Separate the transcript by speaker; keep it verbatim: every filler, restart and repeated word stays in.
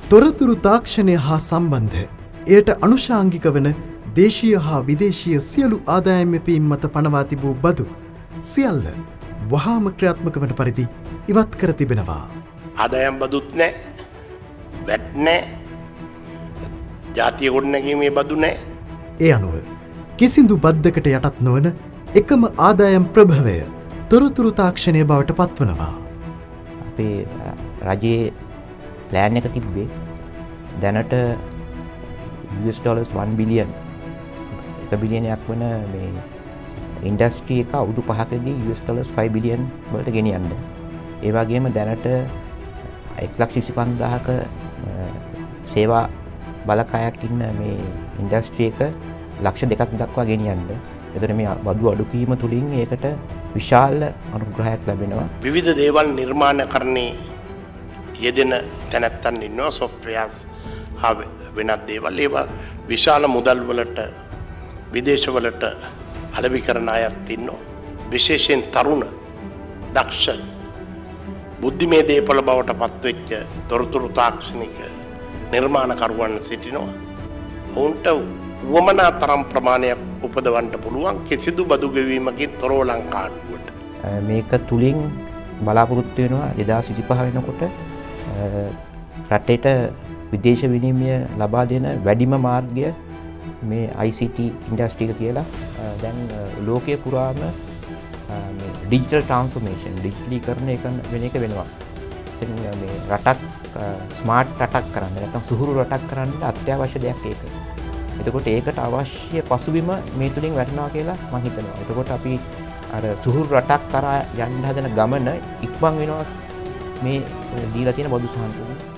Speaker 1: තොරතුරු තාක්ෂණය හා සම්බන්ධ එයට අනුශාංගික වන දේශීය හා විදේශීය සියලු ආදායම් යැපීම් මත පනවා තිබූ බදු සියල්ල වහාම ක්‍රියාත්මක වන පරිදි ඉවත් කර තිබෙනවා.
Speaker 2: ආදායම් බදුත් නැහැ, වැට් නැහැ, ජාතිය ගොඩනැගීමේ බදු නැහැ.
Speaker 1: ඒ අනුව කිසිදු බද්දකට යටත් නොවන එකම ආදායම් ප්‍රභවය තොරතුරු තාක්ෂණය බවට පත්වනවා.
Speaker 3: අපේ රජයේ ප්ලෑන් එක තිබ්බේ දැනට U S dollars one billion එක බිලියනයක් වන මේ ඉන්ඩස්ට්‍රි එක අවුරුදු පහකදී U S dollars five billion වලට ගෙනියන්න. ඒ වගේම දැනට එක ලක්ෂ විසි පන්දාහක සේවා බලකායක් ඉන්න මේ ඉන්ඩස්ට්‍රි එක ලක්ෂ දෙකක් දක්වා ගෙනියන්න. එතකොට මේ බදු අඩු කිරීම තුලින් ඒකට විශාල අනුග්‍රහයක් ලැබෙනවා.
Speaker 2: විවිධ දේවල් නිර්මාණ කරන්නේ යෙදෙන තැනැත්තන් ඉන්නවා, සොෆ්ට්වෙයාර්ස් හා වෙනත් දේවල්. ඒවා විශාල මුදල් වලට විදේශ වලට අලෙවි කරන අයත් ඉන්නවා. විශේෂයෙන් තරුණ දක්ෂ බුද්ධිමය දේපල බවට පත්වෙච්ච තොරතුරු තාක්ෂණික නිර්මාණකරුවන් සිටිනවා. ඔවුන්ට වමනා තරම් ප්‍රමාණයක් උපදවන්න පුළුවන් කිසිදු බදු ගෙවීමකින් තොරව ලංකාවට.
Speaker 3: මේක තුලින් බලාපොරොත්තු වෙනවා දෙදාස් විසිපහ වෙනකොට රටේට විදේශ විනිමය ලබා දෙන වැඩිම මාර්ගය මේ I C T ඉන්ඩස්ට්‍රි එක කියලා. දැන් ලෝකයේ පුරාම මේ ඩිජිටල් ට්‍රාන්ස්ෆෝමේෂන් ඩිජිටලීකරණය වෙන එක වෙනවා. ඉතින් මේ රටක් ස්මාර්ට් රටක් කරන්න නැත්නම් සුහුරු රටක් කරන්න අත්‍යවශ්‍ය දෙයක් ඒක. එතකොට ඒකට අවශ්‍ය පසුබිම මේ තුලින් වැටෙනවා කියලා මම හිතනවා. එතකොට අපි අර සුහුරු රටක් කරා යන්න හදන ගමන ඉක්මන් වෙනවා මේ දීලා තියෙන බදු සහන් තුලින්.